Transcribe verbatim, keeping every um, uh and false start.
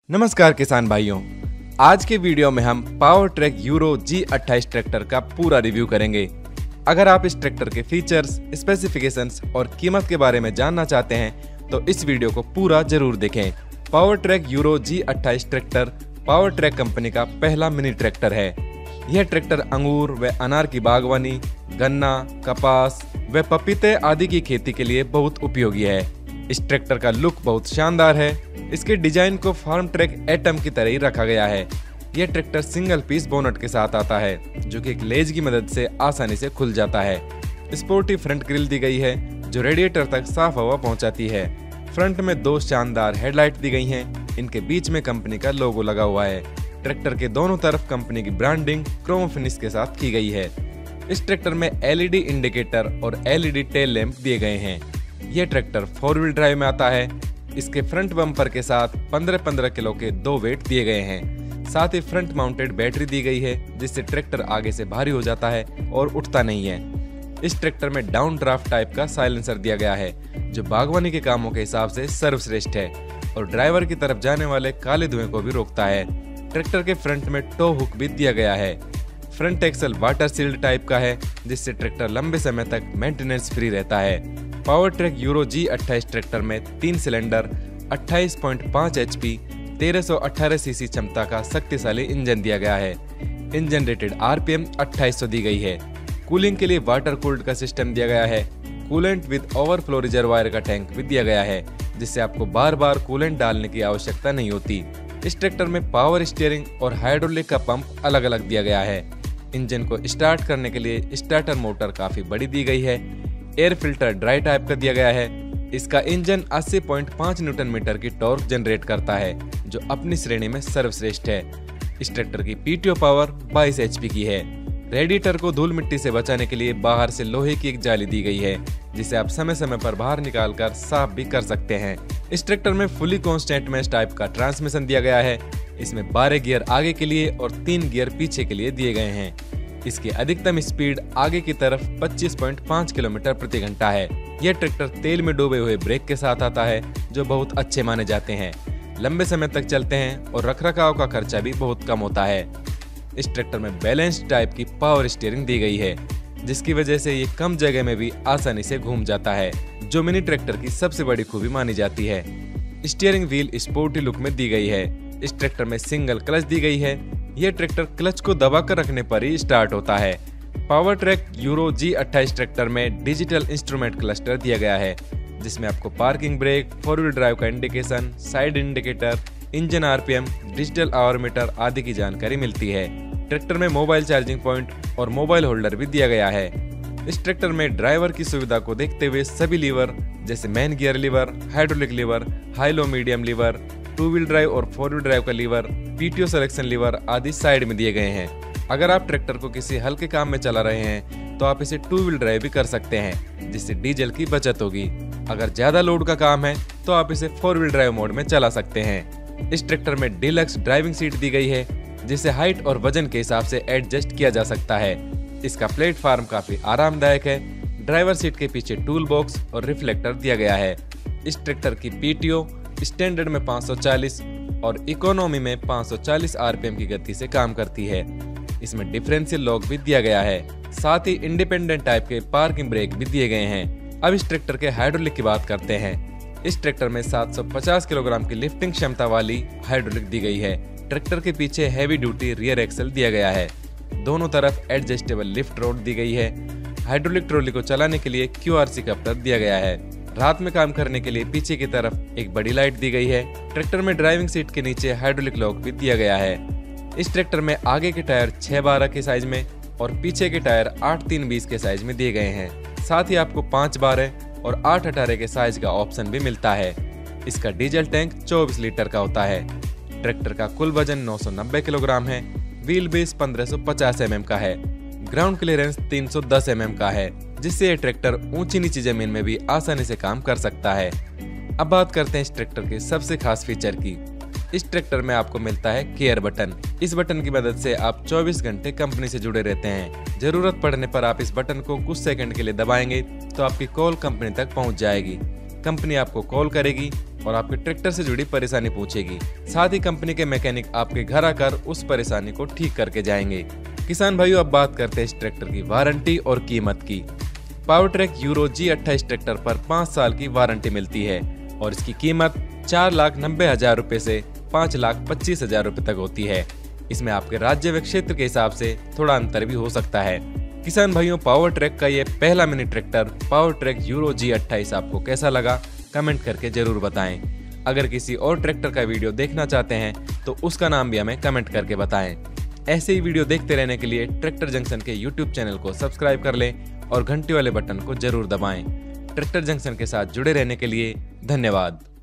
नमस्कार किसान भाइयों, आज के वीडियो में हम पावर ट्रैक यूरो जी अट्ठाईस ट्रैक्टर का पूरा रिव्यू करेंगे। अगर आप इस ट्रैक्टर के फीचर्स, स्पेसिफिकेशंस और कीमत के बारे में जानना चाहते हैं तो इस वीडियो को पूरा जरूर देखें। पावर ट्रैक यूरो जी अट्ठाईस ट्रैक्टर पावर ट्रैक कंपनी का पहला मिनी ट्रैक्टर है। यह ट्रैक्टर अंगूर व अनार की बागवानी, गन्ना, कपास व पपीते आदि की खेती के लिए बहुत उपयोगी है। इस ट्रैक्टर का लुक बहुत शानदार है। इसके डिजाइन को फार्म ट्रैक एटम की तरह ही रखा गया है। यह ट्रैक्टर सिंगल पीस बोनट के साथ आता है, जो कि एक लेज की मदद से आसानी से खुल जाता है। स्पोर्टी फ्रंट ग्रिल दी गई है, जो रेडिएटर तक साफ हवा पहुंचाती है। फ्रंट में दो शानदार हेडलाइट दी गई हैं। इनके बीच में कंपनी का लोगो लगा हुआ है। ट्रैक्टर के दोनों तरफ कंपनी की ब्रांडिंग क्रोम फिनिश के साथ की गई है। इस ट्रैक्टर में एलईडी इंडिकेटर और एलईडी टेल लैंप दिए गए हैं। यह ट्रैक्टर फोर व्हील ड्राइव में आता है। इसके फ्रंट बम्पर के साथ पंद्रह पंद्रह किलो के दो वेट दिए गए हैं। साथ ही फ्रंट माउंटेड बैटरी दी गई है, जिससे ट्रैक्टर आगे से भारी हो जाता है और उठता नहीं है। इस ट्रैक्टर में डाउन ड्राफ्ट टाइप का साइलेंसर दिया गया है, जो बागवानी के कामों के हिसाब से सर्वश्रेष्ठ है और ड्राइवर की तरफ जाने वाले काले धुएं को भी रोकता है। ट्रैक्टर के फ्रंट में टो हुक भी दिया गया है। Front axle water sealed type का है, जिससे ट्रैक्टर लंबे समय तक मेंटेनेंस फ्री रहता है। पावर ट्रैक यूरो जी अट्ठाईस ट्रैक्टर में तीन सिलेंडर अट्ठाईस पॉइंट पाँच एचपी तेरह सौ अठारह सीसी क्षमता का शक्तिशाली इंजन दिया गया है। इंजन रेटेड आरपीएम अट्ठाईस सौ दी गई है। कूलिंग के लिए वाटर कूल्ड का सिस्टम दिया गया है। कूलेंट विद ओवरफ्लो रिजर्वायर का टैंक भी दिया गया है, जिससे आपको बार बार कूलेंट डालने की आवश्यकता नहीं होती। इस ट्रैक्टर में पावर स्टीयरिंग और हाइड्रोलिक का पंप अलग अलग दिया गया है। इंजन को स्टार्ट करने के लिए स्टार्टर मोटर काफी बड़ी दी गई है। एयर फिल्टर ड्राई टाइप का दिया गया है। इसका इंजन अस्सी पॉइंट पाँच न्यूटन मीटर की टॉर्क जनरेट करता है, जो अपनी श्रेणी में सर्वश्रेष्ठ है। इस ट्रैक्टर की पीटीओ पावर बाईस एचपी की है। रेडिएटर को धूल मिट्टी से बचाने के लिए बाहर से लोहे की एक जाली दी गई है, जिसे आप समय समय पर बाहर निकालकर साफ भी कर सकते हैं। इस ट्रैक्टर में फुली कांस्टेंट मैश टाइप का ट्रांसमिशन दिया गया है। इसमें बारह गियर आगे के लिए और तीन गियर पीछे के लिए दिए गए हैं। इसकी अधिकतम स्पीड आगे की तरफ पच्चीस पॉइंट पाँच किलोमीटर प्रति घंटा है। यह ट्रैक्टर तेल में डूबे हुए ब्रेक के साथ आता है, जो बहुत अच्छे माने जाते हैं, लंबे समय तक चलते हैं और रखरखाव का खर्चा भी बहुत कम होता है। इस ट्रैक्टर में बैलेंस्ड टाइप की पावर स्टीयरिंग दी गई है, जिसकी वजह से ये कम जगह में भी आसानी से घूम जाता है, जो मिनी ट्रैक्टर की सबसे बड़ी खूबी मानी जाती है। स्टीयरिंग व्हील स्पोर्टी लुक में दी गई है। इस ट्रैक्टर में सिंगल क्लच दी गई है। यह ट्रैक्टर क्लच को दबाकर रखने पर ही स्टार्ट होता है। पावर ट्रैक यूरो जी अट्ठाईस ट्रैक्टर में डिजिटल इंस्ट्रूमेंट क्लस्टर दिया गया है, जिसमें आपको parking brake, four wheel drive का indication, side indicator, engine RPM, digital hour meter आदि की जानकारी मिलती है। ट्रैक्टर में मोबाइल चार्जिंग पॉइंट और मोबाइल होल्डर भी दिया गया है। इस ट्रैक्टर में ड्राइवर की सुविधा को देखते हुए सभी लीवर जैसे main gear lever, hydraulic lever, high low medium lever, two wheel drive और फोर व्हील ड्राइव का लीवर, पीटीओ सिलेक्शन लीवर आदि साइड में दिए गए हैं। अगर आप ट्रैक्टर को किसी हल्के काम में चला रहे हैं तो आप इसे टू व्हील ड्राइव भी कर सकते हैं, जिससे डीजल की बचत होगी। अगर ज्यादा लोड का काम है तो आप इसे फोर व्हील ड्राइव मोड में चला सकते हैं। इस ट्रैक्टर में डीलक्स ड्राइविंग सीट दी गई है, जिसे हाइट और वजन के हिसाब से एडजस्ट किया जा सकता है। इसका प्लेटफॉर्म काफी आरामदायक है। ड्राइवर सीट के पीछे टूल बॉक्स और रिफ्लेक्टर दिया गया है। इस ट्रैक्टर की पीटीओ स्टैंडर्ड में पाँच सौ चालीस और इकोनॉमी में पाँच सौ चालीस आरपीएम की गति से काम करती है। इसमें डिफरेंशियल लॉक भी दिया गया है। साथ ही इंडिपेंडेंट टाइप के पार्किंग ब्रेक भी दिए गए हैं। अब इस ट्रैक्टर के हाइड्रोलिक की बात करते हैं। इस ट्रैक्टर में सात सौ पचास किलोग्राम की लिफ्टिंग क्षमता वाली हाइड्रोलिक दी गई है। ट्रैक्टर के पीछे हैवी ड्यूटी रियर एक्सल दिया गया है। दोनों तरफ एडजस्टेबल लिफ्ट रोड दी गई है। हाइड्रोलिक ट्रॉली को चलाने के लिए क्यूआरसी कप्टर दिया गया है। रात में काम करने के लिए पीछे की तरफ एक बड़ी लाइट दी गई है। ट्रैक्टर में ड्राइविंग सीट के नीचे हाइड्रोलिक लॉक भी दिया गया है। इस ट्रैक्टर में आगे के टायर छह बारह के साइज में और पीछे के टायर आठ तीन बीस के साइज में दिए गए हैं। साथ ही आपको पाँच बारह और आठ अठारह के साइज का ऑप्शन भी मिलता है। इसका डीजल टैंक चौबीस लीटर का होता है। ट्रैक्टर का कुल वजन नौ सौ नब्बे किलोग्राम है। व्हील बेस पंद्रह सौ पचास एम एम का है। ग्राउंड क्लियरेंस तीन सौ दस एम एम का है, जिससे ये ट्रैक्टर ऊंची नीची जमीन में भी आसानी से काम कर सकता है। अब बात करते हैं इस ट्रैक्टर के सबसे खास फीचर की। इस ट्रैक्टर में आपको मिलता है केयर बटन। इस बटन की मदद से आप चौबीस घंटे कंपनी से जुड़े रहते हैं। जरूरत पड़ने पर आप इस बटन को कुछ सेकंड के लिए दबाएंगे तो आपकी कॉल कंपनी तक पहुंच जाएगी। कंपनी आपको कॉल करेगी और आपके ट्रैक्टर से जुड़ी परेशानी पूछेगी। साथ ही कंपनी के मैकेनिक आपके घर आकर उस परेशानी को ठीक करके जाएंगे। किसान भाइयों, अब बात करते हैं इस ट्रैक्टर की वारंटी और कीमत की। पावर ट्रैक यूरो जी अट्ठाईस ट्रैक्टर पर पाँच साल की वारंटी मिलती है और इसकी कीमत चार लाख नब्बे हजार रुपए से पाँच लाख पच्चीस हजार रुपए तक होती है। इसमें आपके राज्य व क्षेत्र के हिसाब से थोड़ा अंतर भी हो सकता है। किसान भाइयों, पावर ट्रैक का ये पहला mini tractor Power Trac Euro G अट्ठाईस आपको कैसा लगा कमेंट करके जरूर बताएं। अगर किसी और ट्रैक्टर का वीडियो देखना चाहते हैं तो उसका नाम भी हमें कमेंट करके बताएं। ऐसे ही वीडियो देखते रहने के लिए ट्रैक्टर जंक्शन के यूट्यूब चैनल को सब्सक्राइब कर लें और घंटी वाले बटन को जरूर दबाएं। ट्रैक्टर जंक्शन के साथ जुड़े रहने के लिए धन्यवाद।